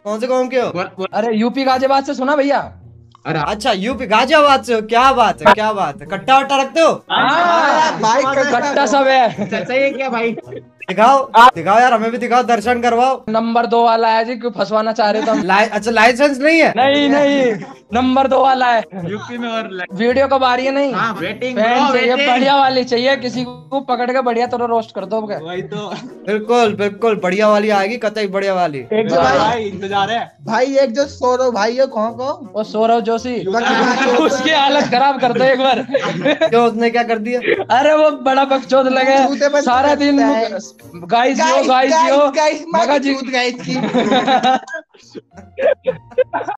कौन से गाँव के हो? अरे यूपी गाजियाबाद से सुना भैया। अरे अच्छा यूपी गाजियाबाद से हो, क्या बात है क्या बात है, कट्टा वट्टा रखते हो? हाँ, भाई कट्टा सब है। सही है क्या भाई? दिखाओ दिखाओ यार, हमें भी दिखाओ, दर्शन करवाओ। नंबर 2 वाला है जी, क्यों फंसवाना चाह रहे तुम? अच्छा लाइसेंस नहीं है? नहीं नहीं, नंबर 2 वाला है। यूपी में और वीडियो कब आ रही है? नहीं हाँ वेटिंग फैन चाहिए, वेटिंग। बढ़िया वाली चाहिए, किसी को पकड़ के बढ़िया थोड़ा रोस्ट कर दो। वही तो बिल्कुल बिल्कुल बढ़िया वाली आएगी, कतई बढ़िया वाली। एक जो भाई इंतजार है। भाई एक जो सौरव भाई है कौन को वो सौरव जोशी, उसकी उसकी हालत खराब कर दो एक बार। क्यों, उसने क्या कर दिया? अरे वो बड़ा बकचोद जूते लगे पर सारा दिन, guys yo guys yo, guys मगा जी गाइस की